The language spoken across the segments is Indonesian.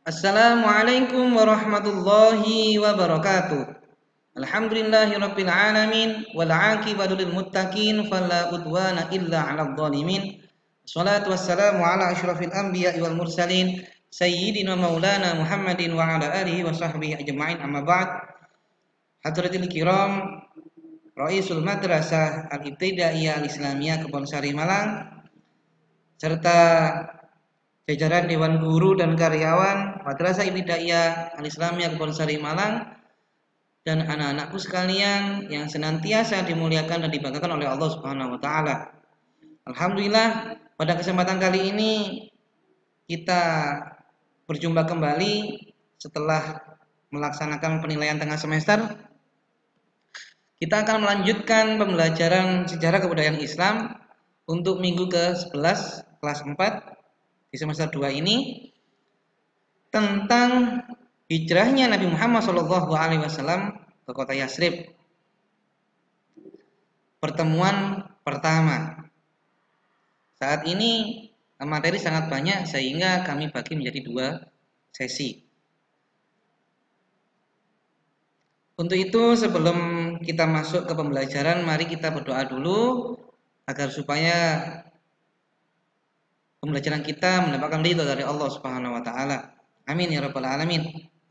Assalamualaikum warahmatullahi wabarakatuh. Alhamdulillahirabbil alamin wal aqibatu lil muttaqin fala udwana illa 'alal zalimin. Wassalatu wassalamu ala asyrafil anbiya'i wal mursalin sayyidina maulana Muhammadin wa ala alihi wa sahbihi ajma'in, amma ba'd. Hadratil kiram, Raisul Madrasah Al-Ibtidaiyah Al-Islamiyah Kebonsari Malang serta jajaran Dewan Guru dan karyawan Madrasah Ibtidaiyah Al-Islamiyah Kebonsari Malang dan anak-anakku sekalian yang senantiasa dimuliakan dan dibanggakan oleh Allah Subhanahu wa taala. Alhamdulillah, pada kesempatan kali ini kita berjumpa kembali setelah melaksanakan penilaian tengah semester. Kita akan melanjutkan pembelajaran sejarah kebudayaan Islam untuk minggu ke-11 kelas 4 di semester 2 ini tentang hijrahnya Nabi Muhammad SAW ke kota Yasrib. Pertemuan pertama. Saat ini materi sangat banyak sehingga kami bagi menjadi 2 sesi. Untuk itu sebelum kita masuk ke pembelajaran, mari kita berdoa dulu agar supaya pembelajaran kita mendapatkan ridho dari Allah Subhanahu wa taala. Amin ya rabbal alamin.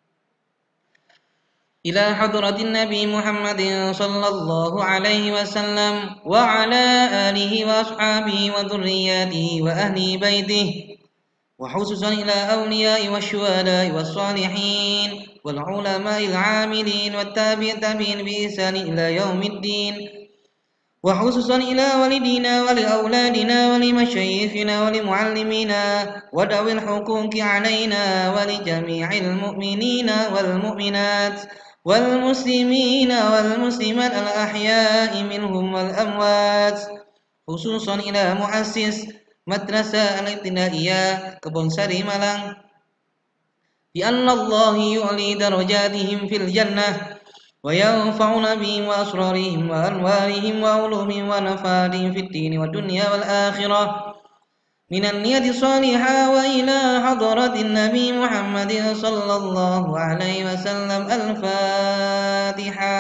Ila hadratin Nabi Muhammadin sallallahu alaihi wasallam wa ala alihi wa ashabihi wa dhurriyyatihi wa ahli baitihi wa khususan ila awliya'i wasyuhada'i wassalihin wal ulama'il 'amilin wat tabi'in bi ihsan ila yaumiddin. وخصوصا إلى والدينا ولأولادنا ولمشايخنا ولمعلمينا وذوي الحقوق علينا ولجميع المؤمنين والمؤمنات والمسلمين والمسلمات الأحياء منهم والأموات خصوصا إلى مؤسس مدرسة الابتدائية Kebonsari Malang بأن الله يعلي درجاتهم في الجنة وينفعنا بهم وأسرارهم وأنوارهم وعلومهم ونفادهم في الدين والدنيا والآخرة من النية الصالحة وإلى حضرة النبي محمد صلى الله عليه وسلم. الفاتحة.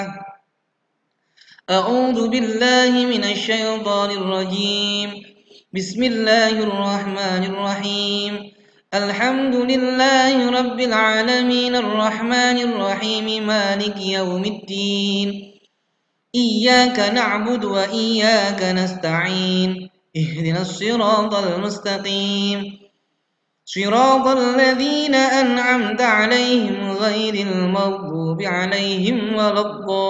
أعوذ بالله من الشيطان الرجيم. بسم الله الرحمن الرحيم. الحمد لله رب العالمين الرحمن الرحيم مالك يوم الدين إياك نعبد وإياك نستعين اهدنا الصراط المستقيم صراط الذين أنعمت عليهم غير المغضوب عليهم ولا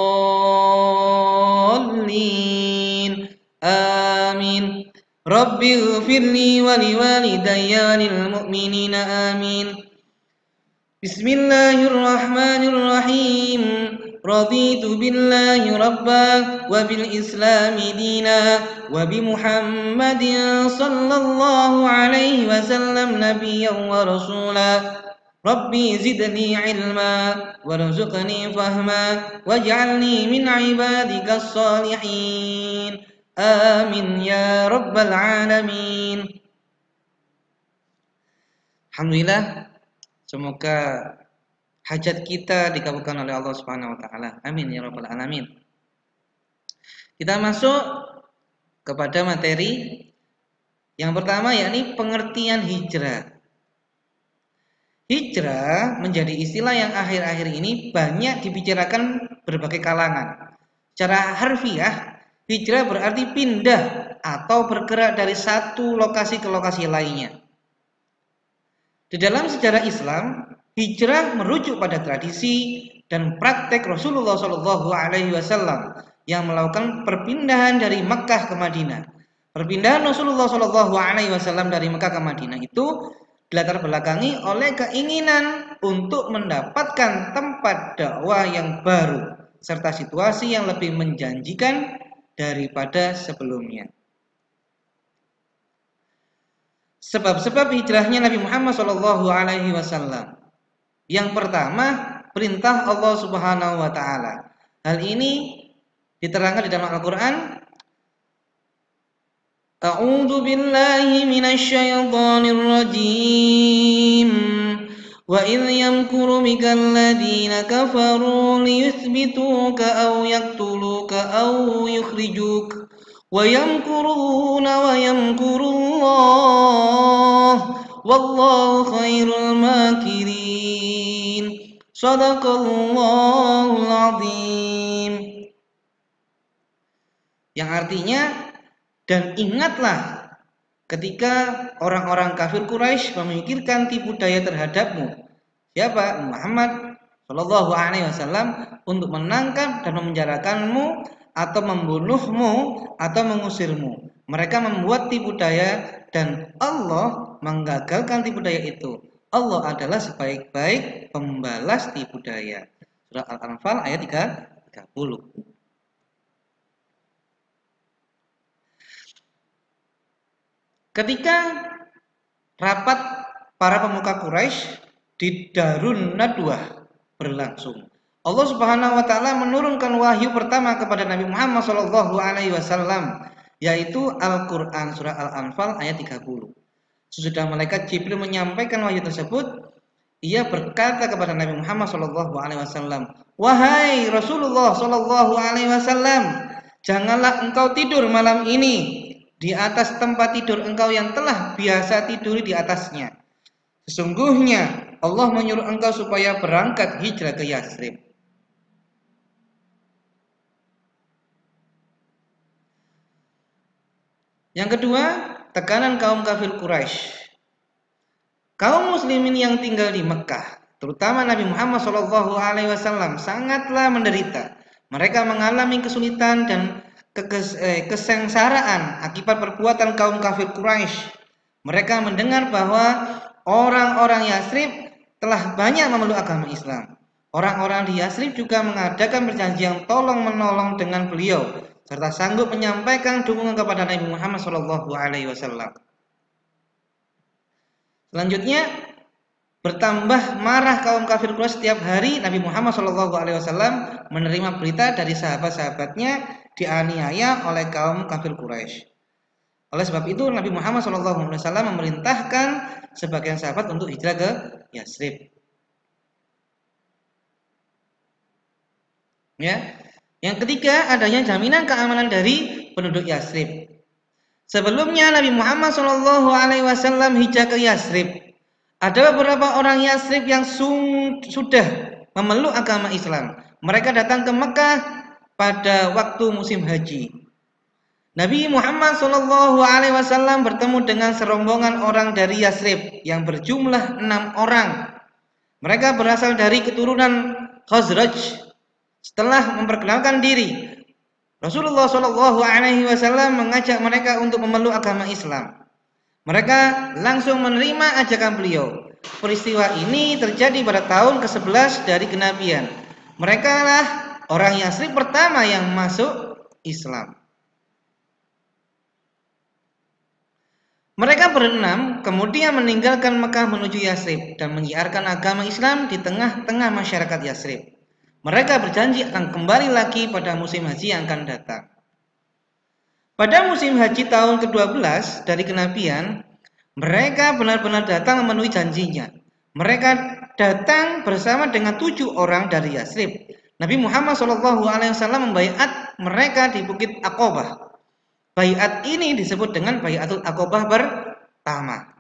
الضالين آمين. رب اغفر لي ولوالدي وللمؤمنين آمين. بسم الله الرحمن الرحيم. رضيت بالله ربا وبالإسلام دينا وبمحمد صلى الله عليه وسلم نبيا ورسولا. ربي زدني علما وارزقني فهما واجعلني من عبادك الصالحين. Amin ya rabbal alamin. Alhamdulillah, semoga hajat kita dikabulkan oleh Allah Subhanahu wa taala. Amin ya rabbal alamin. Kita masuk kepada materi yang pertama, yakni pengertian hijrah. Hijrah menjadi istilah yang akhir-akhir ini banyak dibicarakan berbagai kalangan. Secara harfiah, hijrah berarti pindah atau bergerak dari satu lokasi ke lokasi lainnya. Di dalam sejarah Islam, hijrah merujuk pada tradisi dan praktek Rasulullah SAW yang melakukan perpindahan dari Makkah ke Madinah. Perpindahan Rasulullah SAW dari Makkah ke Madinah itu dilatar belakangi oleh keinginan untuk mendapatkan tempat dakwah yang baru serta situasi yang lebih menjanjikan daripada sebelumnya. Sebab-sebab hijrahnya Nabi Muhammad SAW. Yang pertama, perintah Allah Subhanahu wa taala. Hal ini diterangkan di dalam Al-Qur'an. A'udzu billahi minasy syaithanir rajim. Wa idh yamkuru bikal ladzina kafaru liyuthbituka aw yaqtuluka aw yukhrijuk wa yamkuruna wa yamkurullah wallahu khairul makirin. Shadaqallahul azim. Yang artinya, dan ingatlah ketika orang-orang kafir Quraisy memikirkan tipu daya terhadapmu, siapa? Muhammad Shallallahu Alaihi Wasallam, untuk menangkap dan memenjarakanmu atau membunuhmu atau mengusirmu. Mereka membuat tipu daya dan Allah menggagalkan tipu daya itu. Allah adalah sebaik-baik pembalas tipu daya. Surah Al-Anfal ayat 30. Ketika rapat para pemuka Quraisy di Darun Nadwah berlangsung, Allah Subhanahu wa taala menurunkan wahyu pertama kepada Nabi Muhammad sallallahu alaihi wasallam, yaitu Al-Qur'an surah Al-Anfal ayat 30. Sesudah malaikat Jibril menyampaikan wahyu tersebut, ia berkata kepada Nabi Muhammad sallallahu alaihi wasallam, "Wahai Rasulullah sallallahu alaihi wasallam, janganlah engkau tidur malam ini di atas tempat tidur engkau yang telah biasa tidur di atasnya. Sesungguhnya Allah menyuruh engkau supaya berangkat hijrah ke Yatsrib." Yang kedua, tekanan kaum kafir Quraisy. Kaum muslimin yang tinggal di Mekah, terutama Nabi Muhammad SAW, sangatlah menderita. Mereka mengalami kesulitan dan kesengsaraan akibat perbuatan kaum kafir Quraisy. Mereka mendengar bahwa orang-orang Yatsrib telah banyak memeluk agama Islam. Orang-orang di Yatsrib juga mengadakan perjanjian tolong-menolong dengan beliau, serta sanggup menyampaikan dukungan kepada Nabi Muhammad SAW. Selanjutnya, bertambah marah kaum kafir Quraisy setiap hari Nabi Muhammad SAW menerima berita dari sahabat-sahabatnya dianiaya oleh kaum kafir Quraisy. Oleh sebab itu Nabi Muhammad SAW memerintahkan sebagian sahabat untuk hijrah ke Yatsrib. Ya. Yang ketiga, adanya jaminan keamanan dari penduduk Yatsrib. Sebelumnya Nabi Muhammad SAW hijrah ke Yatsrib, ada beberapa orang Yatsrib yang sudah memeluk agama Islam. Mereka datang ke Mekah pada waktu musim haji. Nabi Muhammad SAW bertemu dengan serombongan orang dari Yatsrib yang berjumlah 6 orang. Mereka berasal dari keturunan Khazraj. Setelah memperkenalkan diri, Rasulullah SAW mengajak mereka untuk memeluk agama Islam. Mereka langsung menerima ajakan beliau. Peristiwa ini terjadi pada tahun ke-11 dari kenabian. Mereka lah orang Yatsrib pertama yang masuk Islam. Mereka berenam kemudian meninggalkan Mekah menuju Yatsrib dan menyiarkan agama Islam di tengah-tengah masyarakat Yatsrib. Mereka berjanji akan kembali lagi pada musim haji yang akan datang. Pada musim haji tahun ke-12 dari kenabian, mereka benar-benar datang memenuhi janjinya. Mereka datang bersama dengan 7 orang dari Yatsrib. Nabi Muhammad SAW membaiat mereka di Bukit Aqobah. Baiat ini disebut dengan Baiatul Aqobah pertama.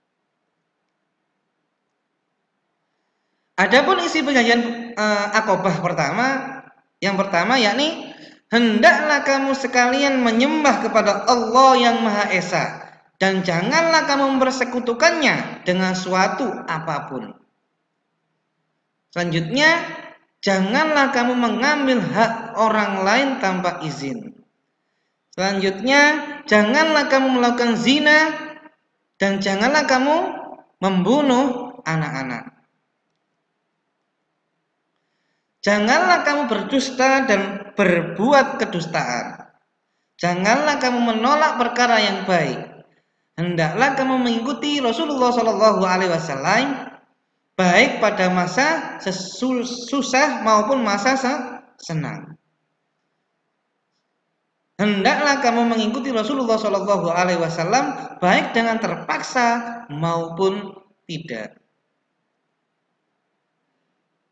Adapun isi perjanjian Aqobah pertama, yang pertama yakni, hendaklah kamu sekalian menyembah kepada Allah yang Maha Esa dan janganlah kamu mempersekutukannya dengan suatu apapun. Selanjutnya, janganlah kamu mengambil hak orang lain tanpa izin. Selanjutnya, janganlah kamu melakukan zina dan janganlah kamu membunuh anak-anak. Janganlah kamu berdusta dan berbuat kedustaan. Janganlah kamu menolak perkara yang baik. Hendaklah kamu mengikuti Rasulullah SAW baik pada masa susah maupun masa senang. Hendaklah kamu mengikuti Rasulullah SAW baik dengan terpaksa maupun tidak.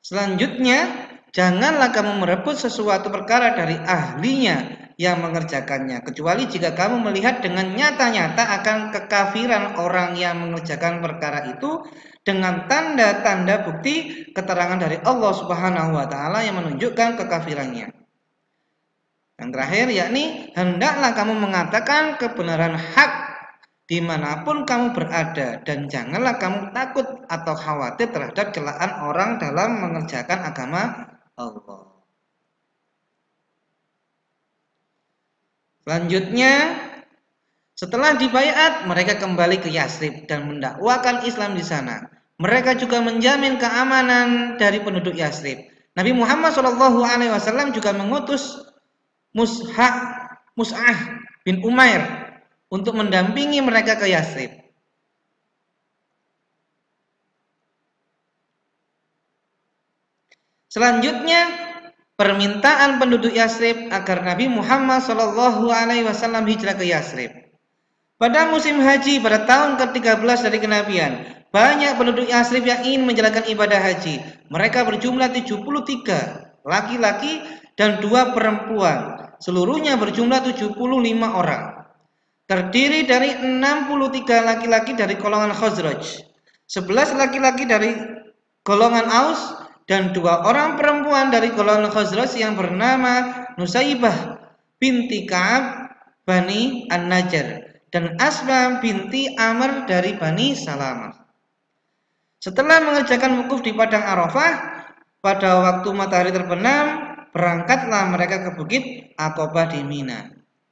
Selanjutnya, janganlah kamu merebut sesuatu perkara dari ahlinya yang mengerjakannya, kecuali jika kamu melihat dengan nyata-nyata akan kekafiran orang yang mengerjakan perkara itu dengan tanda-tanda bukti keterangan dari Allah Subhanahu wa taala yang menunjukkan kekafirannya. Yang terakhir yakni hendaklah kamu mengatakan kebenaran hak dimanapun kamu berada, dan janganlah kamu takut atau khawatir terhadap celaan orang dalam mengerjakan agama Allah. Selanjutnya, setelah dibaiat, mereka kembali ke Yasrib dan mendakwakan Islam di sana. Mereka juga menjamin keamanan dari penduduk Yasrib. Nabi Muhammad SAW juga mengutus Mus'ah bin Umair untuk mendampingi mereka ke Yasrib. Selanjutnya, permintaan penduduk Yasrib agar Nabi Muhammad SAW hijrah ke Yasrib. Pada musim haji pada tahun ke-13 dari kenabian, banyak penduduk Yasrib yang ingin menjalankan ibadah haji. Mereka berjumlah 73 laki-laki dan 2 perempuan. Seluruhnya berjumlah 75 orang. Terdiri dari 63 laki-laki dari golongan Khazraj, 11 laki-laki dari golongan Aus, dan 2 orang perempuan dari golongan Khazraj yang bernama Nusaibah binti Ka'ab Bani An-Najjar dan Asma binti Amr dari Bani Salamah. Setelah mengerjakan wukuf di padang Arafah, pada waktu matahari terbenam, berangkatlah mereka ke Bukit Aqabah di Mina.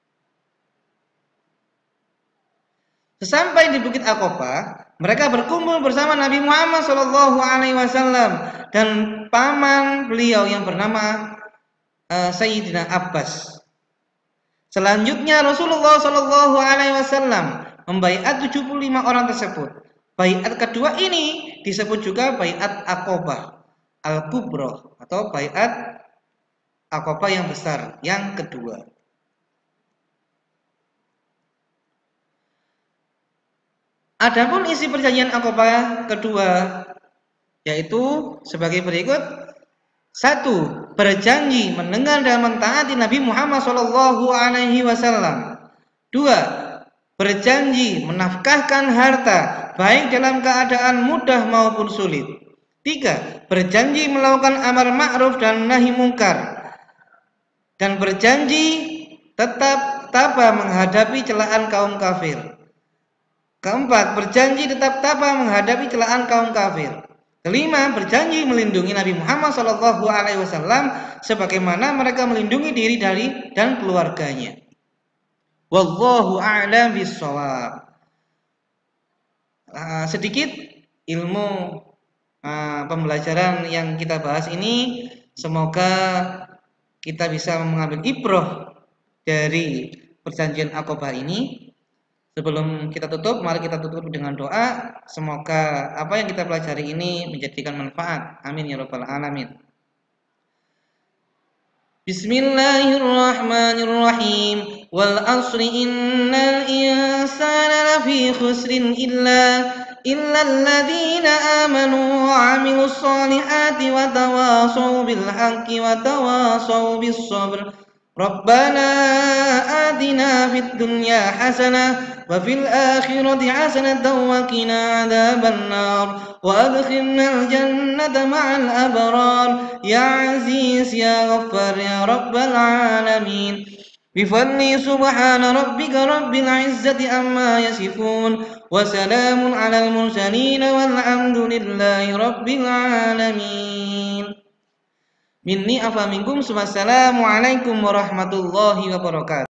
Sesampai di Bukit Aqabah, mereka berkumpul bersama Nabi Muhammad SAW dan paman beliau yang bernama Sayyidina Abbas. Selanjutnya Rasulullah SAW membaiat 75 orang tersebut. Baiat kedua ini disebut juga baiat Aqabah Al-Kubra atau baiat Aqabah yang besar, yang kedua. Adapun isi perjanjian Aqabah kedua yaitu sebagai berikut. 1. Berjanji mendengar dan mentaati Nabi Muhammad SAW. 2. Berjanji menafkahkan harta baik dalam keadaan mudah maupun sulit. 3. Berjanji melakukan amar ma'ruf dan nahi mungkar. Dan berjanji tetap tabah menghadapi celaan kaum kafir. 4. Berjanji tetap tabah menghadapi celaan kaum kafir. 5. Berjanji melindungi Nabi Muhammad SAW sebagaimana mereka melindungi diri dari dan keluarganya. Wallahu a'lam bishawab. Sedikit ilmu pembelajaran yang kita bahas ini, semoga kita bisa mengambil ibrah dari perjanjian Aqabah ini. Sebelum kita tutup, mari kita tutup dengan doa. Semoga apa yang kita pelajari ini menjadikan manfaat. Amin ya rabbal alamin. Bismillahirrahmanirrahim. Wal asri innal insana lafi khusrin illa alladhina amanu wa 'amilus solihati wa tawasaw bil haqqi wa tawasaw bis sabr. Rabbana atina fid dunya hasanah wa fil akhirati hasanatan wa qina adzaban nar wa adkhilnal jannata ma'al abrar ya aziz ya ghaffar ya rabbal alamin. Bifadli subhana rabbika rabbil izzati amma yasifun wa salamun alal mursalin walhamdulillahi rabbil alamin. Minni afa minkum. Wassalamualaikum warahmatullahi wabarakatuh.